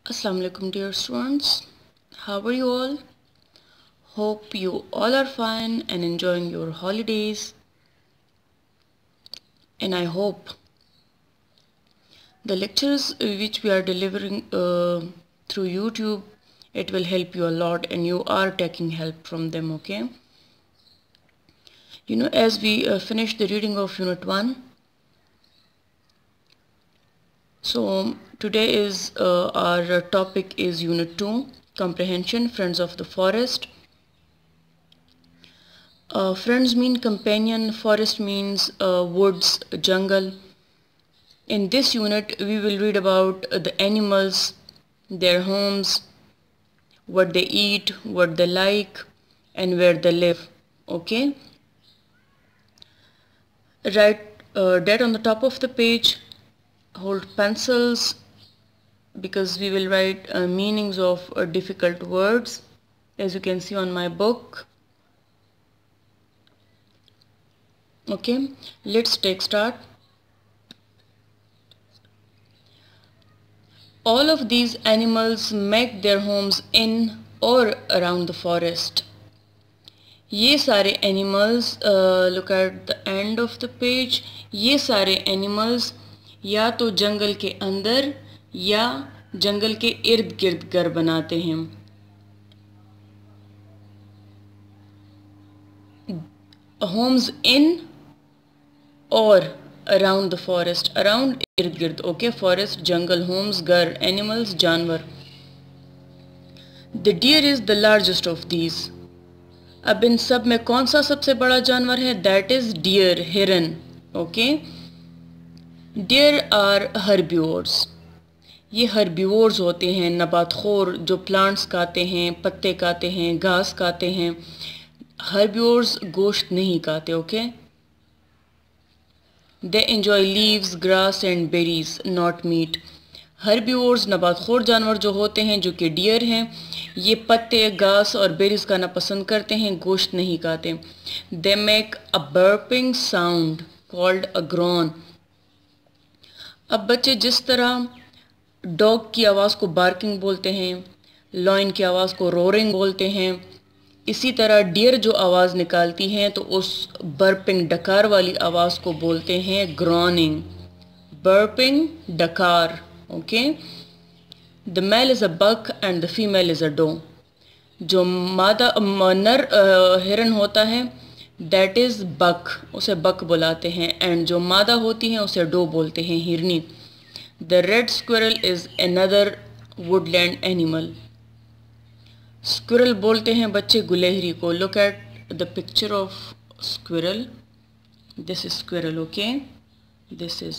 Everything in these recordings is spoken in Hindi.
Assalamu alaikum dear students. How are you all? Hope you all are fine and enjoying your holidays. And I hope the lectures which we are delivering through YouTube, it will help you a lot and you are taking help from them, okay? As we finished the reading of Unit 1, so today is our topic is Unit 2, Comprehension, Friends of the Forest. Friends mean companion, forest means woods, jungle. In this unit, we will read about the animals, their homes, what they eat, what they like, and where they live. Okay? Write that on the top of the page. Hold pencils because we will write meanings of difficult words, as you can see on my book. Okay, let's take start. All of these animals make their homes in or around the forest. ये सारे animals, look at the end of the page, ये सारे animals या तो जंगल के अंदर या जंगल के इर्द गिर्द घर बनाते हैं. Homes in or around the forest, around इर्द गिर्द. Okay, forest, jungle, homes, घर, animals, जानवर. The deer is the largest of these. अब इन सब में कौन सा सबसे बड़ा जानवर है? That is deer, हिरन. Okay. Deer are herbivores. ये herbivores होते हैं, नबातखोर, जो plants खाते हैं, पत्ते खाते हैं, घास खाते हैं. Herbivores गोश्त नहीं खाते. Okay. They enjoy leaves, grass and berries, not meat. Herbivores नबातखोर जानवर जो होते हैं, जो कि डियर हैं, ये पत्ते, घास और बेरीज खाना पसंद करते हैं, गोश्त नहीं खाते. They make a burping sound called a groan. अब बच्चे जिस तरह डॉग की आवाज़ को बार्किंग बोलते हैं, लॉइन की आवाज़ को रोरिंग बोलते हैं, इसी तरह डियर जो आवाज़ निकालती हैं तो उस बर्पिंग डकार वाली आवाज़ को बोलते हैं ग्रॉनिंग. बर्पिंग डकार. Okay. The male is a buck and the female is a doe. जो मादा नर हिरन होता है दैट इज़ बक, उसे बक बुलाते हैं, एंड जो मादा होती हैं उसे डो बोलते हैं, हिरनी. The red squirrel is another woodland animal. Squirrel बोलते हैं बच्चे गुलहरी को. Look at the picture of squirrel. This is squirrel. Okay. This is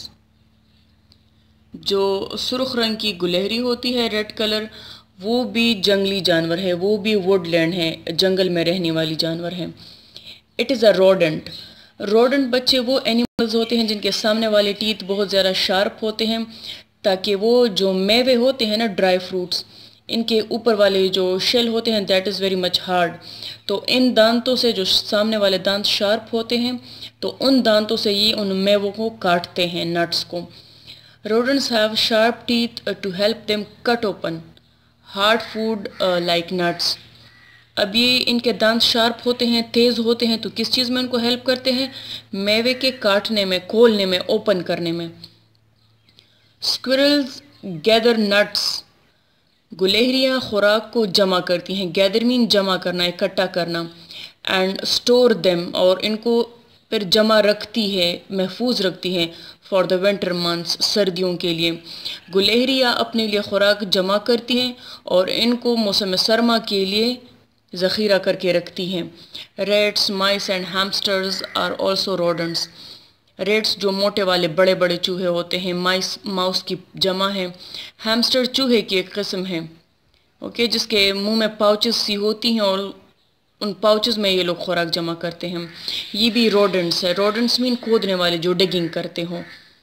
जो सुर्ख रंग की गुलहरी होती है, रेड कलर, वो भी जंगली जानवर है, वो भी वुडलैंड है, जंगल में रहने वाली जानवर है. It is a rodent. Rodent बच्चे वो एनिमल्स होते हैं जिनके सामने वाले टीथ बहुत ज़्यादा शार्प होते हैं, ताकि वो जो मेवे होते हैं ना, ड्राई फ्रूट्स, इनके ऊपर वाले जो शेल होते हैं that is very much hard. तो इन दांतों से, जो सामने वाले दांत शार्प होते हैं, तो उन दांतों से ये उन मेवों को काटते हैं, नट्स को. Rodents have sharp teeth to help them cut open hard food like nuts. अब ये इनके दांत शार्प होते हैं, तेज़ होते हैं, तो किस चीज़ में उनको हेल्प करते हैं? मेवे के काटने में, खोलने में, ओपन करने में. Squirrels gather nuts. गुलहरियाँ खुराक को जमा करती हैं. गैदर मीन जमा करना, इकट्ठा करना. एंड स्टोर देम, और इनको फिर जमा रखती है, महफूज रखती है, फॉर द विंटर मंथ्स, सर्दियों के लिए. गुलहरियाँ अपने लिए खुराक जमा करती हैं और इनको मौसम सरमा के लिए ज़ख़ीरा करके रखती हैं. Rats, mice and hamsters are also rodents. Rats जो मोटे वाले बड़े बड़े चूहे होते हैं, माइस माउस की जमा है, हैमस्टर चूहे की एक किस्म है. ओके. जिसके मुंह में पाउचेस सी होती हैं और उन पाउचेस में ये लोग खुराक जमा करते हैं. ये भी रोडेंट्स है. रोडेंट्स मीन खोदने वाले, जो डिगिंग करते हों.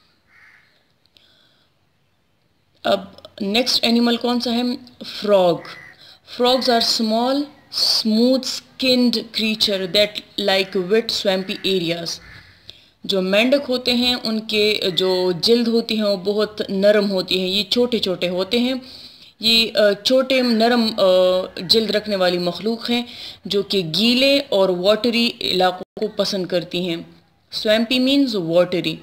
अब नेक्स्ट एनिमल कौन सा है? Frog. Frogs are small smooth skinned creature that like wet swampy areas. जो मेंढक होते हैं उनके जो जिल्द होती हैं वो बहुत नरम होती हैं. ये छोटे छोटे होते हैं, ये छोटे नरम जल्द रखने वाली मखलूक हैं जो कि गीले और वाटरी इलाकों को पसंद करती हैं। Swampy means watery.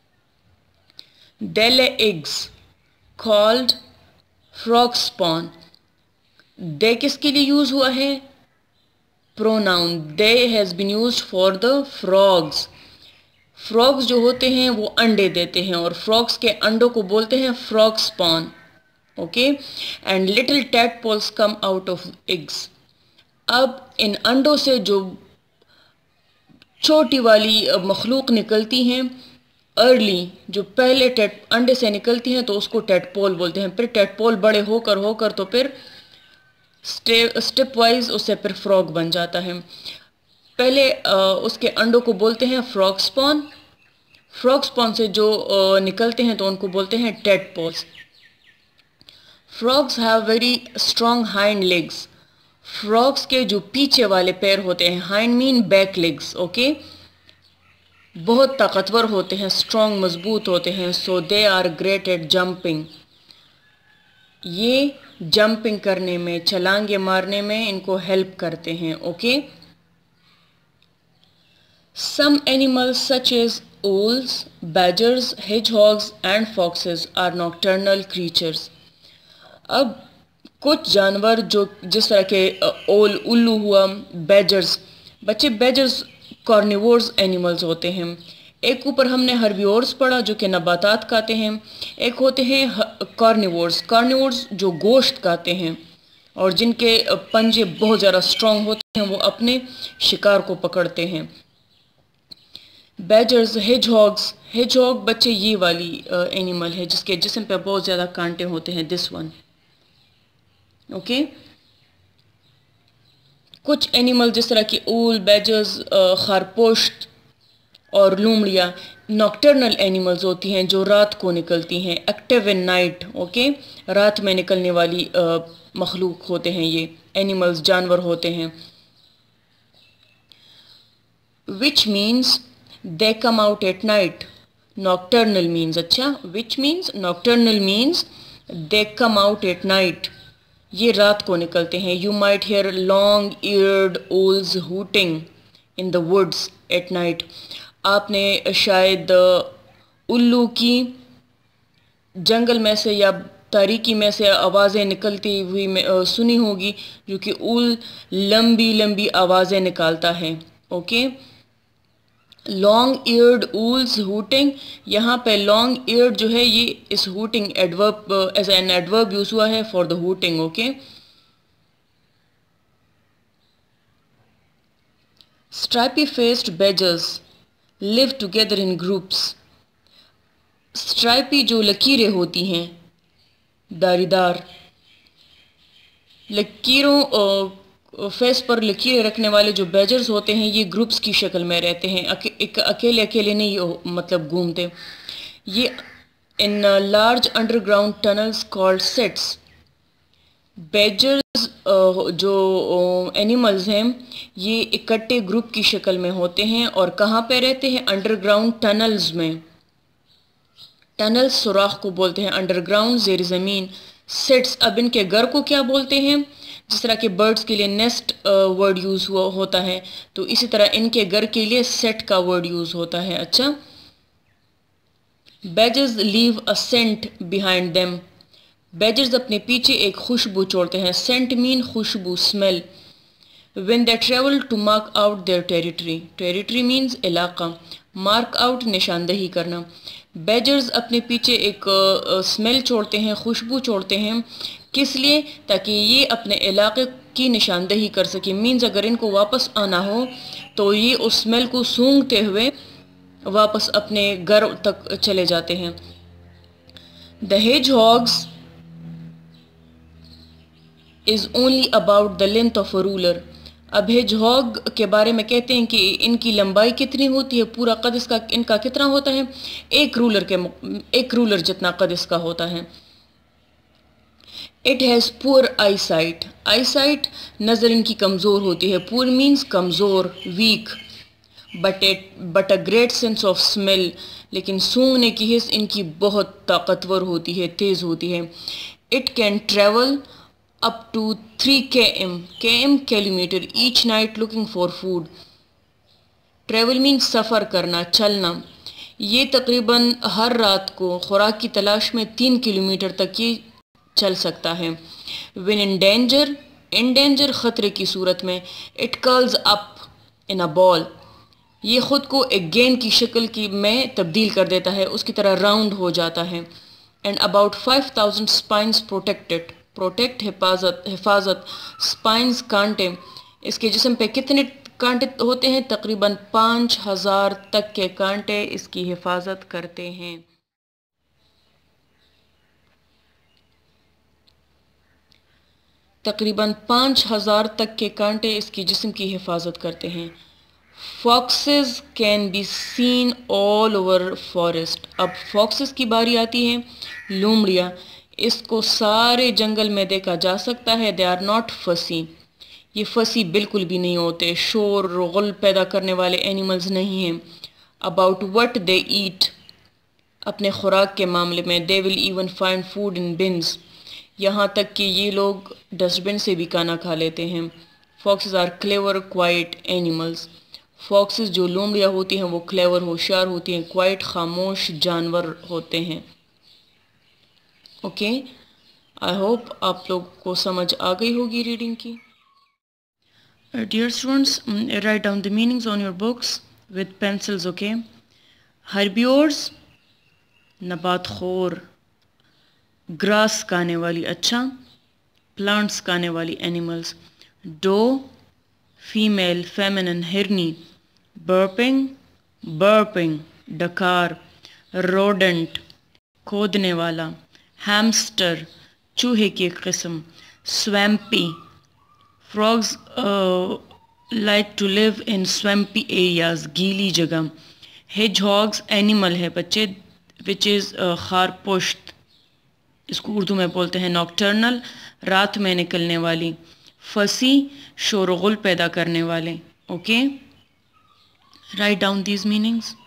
They lay eggs called frog spawn. They किसके लिए यूज हुआ है? Pronoun. They has been used for the frogs. Frogs जो होते हैं वो अंडे देते हैं और फ्रॉग्स के अंडों को बोलते हैं frog spawn. Okay, and little tadpoles come out of eggs. अब इन अंडों से जो छोटी वाली मखलूक निकलती हैं अर्ली, जो पहले अंडे से निकलती हैं तो उसको टैडपोल बोलते हैं। फिर टैडपोल बड़े होकर होकर तो फिर स्टेप वाइज उससे फिर फ्रॉग बन जाता है। पहले उसके अंडों को बोलते हैं फ्रॉग स्पॉन। फ्रॉग स्पॉन से जो निकलते हैं तो उनको बोलते हैं tadpoles. Frogs have very strong hind legs. Frogs के जो पीछे वाले पैर होते हैं, hind mean back legs, okay, बहुत ताकतवर होते हैं, स्ट्रॉन्ग मजबूत होते हैं। So they are great at jumping. ये जंपिंग करने में, छलांगे मारने में इनको हेल्प करते हैं। Okay, some animals such as owls, badgers, hedgehogs and foxes are nocturnal creatures. अब कुछ जानवर जो जिस तरह के ओल, उल्लू हुआ, बैजर्स, बच्चे बैजर्स कार्निवोर्स एनिमल्स होते हैं। एक ऊपर हमने हर्बिवोर्स पढ़ा जो कि नबातात खाते हैं, एक होते हैं कार्निवोर्स। कार्निवोर्स जो गोश्त खाते हैं और जिनके पंजे बहुत ज़्यादा स्ट्रॉन्ग होते हैं, वो अपने शिकार को पकड़ते हैं। बैजर्स, हेजहॉग्स, हेजहॉग बच्चे ये वाली एनिमल है जिसके जिस्म पे बहुत ज़्यादा कांटे होते हैं, दिस वन। ओके, कुछ एनिमल जिस तरह की ऊल, बैजर्स, खारपोश और लूमड़ियाँ नॉक्टर्नल एनिमल्स होती हैं जो रात को निकलती हैं, एक्टिव इन नाइट। ओके, रात में निकलने वाली मखलूक होते हैं ये एनिमल्स, जानवर होते हैं। Which means they come out at night. Nocturnal means, अच्छा, which means nocturnal means they come out at night. ये रात को निकलते हैं। You might hear long-eared owls hooting in the woods at night. आपने शायद उल्लू की जंगल में से या तारीकी में से आवाज़ें निकलती हुई सुनी होगी, जो कि ऊल लंबी लंबी आवाज़ें निकालता है। Okay, long eared owls hooting, यहाँ पे लॉन्ग ईयर्ड जो है ये इस hooting adverb as an adverb use हुआ है for the hooting. Okay, stripy faced badgers live together in groups. Stripy जो लकीरें होती हैं, दारीदार लकीरों, फेस पर लकीरें रखने वाले जो बैजर्स होते हैं, ये ग्रुप्स की शक्ल में रहते हैं, अकेले अकेले नहीं मतलब घूमते। ये in large underground tunnels called setts. Badgers जो एनिमल्स हैं ये इकट्ठे ग्रुप की शक्ल में होते हैं और कहाँ पे रहते हैं? अंडरग्राउंड टनल्स में। टनल्स सुराख को बोलते हैं, अंडरग्राउंड ज़ेर ज़मीन। सेट्स, अब इनके घर को क्या बोलते हैं? जिस तरह के बर्ड्स के लिए नेस्ट वर्ड यूज़ होता है, तो इसी तरह इनके घर के लिए सेट का वर्ड यूज़ होता है। अच्छा, badgers leave a scent behind them. Badgers अपने पीछे एक खुशबू छोड़ते हैं। सेंट मीन खुशबू, smell. When they travel to mark out their territory. Territory means इलाका, मार्क आउट निशानदही करना। बैजर्स अपने पीछे एक स्मेल छोड़ते हैं, खुशबू छोड़ते हैं। किस लिए? ताकि ये अपने इलाके की निशानदही कर सके। मीन्स अगर इनको वापस आना हो तो ये उस स्मेल को सूंघते हुए वापस अपने घर तक चले जाते हैं। The hedgehogs is only about the length of a ruler. अब हेजहॉग के बारे में कहते हैं कि इनकी लंबाई कितनी होती है, पूरा कद इसका इनका कितना होता है? एक रूलर जितना कद इसका होता है। It has poor eye sight. Eye sight, नज़र इनकी कमज़ोर होती है। पुअर मीन्स कमज़ोर, weak. But a great sense of smell, लेकिन सूंघने की हिस्स इनकी बहुत ताकतवर होती है, तेज़ होती है। It can travel up to 3 km kilometer each night looking for food. Travel means सफ़र करना, चलना. ये तकरीबन हर रात को खुराक की तलाश में 3 किलोमीटर तक ये चल सकता है. When in danger ख़तरे की सूरत में, it curls up in a ball. ये ख़ुद को एक गेंद की शक्ल की में तब्दील कर देता है, उसकी तरह राउंड हो जाता है. And about 5,000 spines protect हिफाजत. स्पाइंस कांटे. इसके जिस्म पे कितने कांटे होते हैं? तकरीबन 5,000 तक के कांटे इसकी हिफाजत करते हैं. तकरीबन 5,000 तक के कांटे इसकी जिस्म की हिफाजत करते हैं. Foxes can be seen all over forest. अब foxes की बारी आती है. लोमड़ियाँ, इसको सारे जंगल में देखा जा सकता है. They are not fussy. ये फसी बिल्कुल भी नहीं होते, शोर गुल पैदा करने वाले एनिमल्स नहीं हैं. About what they eat. अपने खुराक के मामले में they will even find food in bins. यहाँ तक कि ये लोग डस्टबिन से भी खाना खा लेते हैं. Foxes are clever, quiet animals. Foxes जो लोमड़ियाँ होती हैं वो क्लेवर, होशियार होती हैं. क्वाइट, खामोश जानवर होते हैं. ओके, आई होप आप लोग को समझ आ गई होगी रीडिंग की. Dear students, write down the meanings on your books with pencils. Okay, herbivores नबात खोर, ग्रास खाने वाली, अच्छा, प्लांट्स खाने वाली एनिमल्स. डो फीमेल, फेमिनिन, हिरनी. बर्पिंग डकार. रोडेंट खोदने वाला. हैमस्टर चूहे की एक किस्म. Swampy frogs like to live in swampy areas, गीली जगह. हेजहॉग्स एनिमल है बच्चे विच इज़ खारपुश्त, इसको उर्दू में बोलते हैं नॉक्टर्नल, रात में निकलने वाली. फसी शोरगुल पैदा करने वाले. Okay, write down these meanings.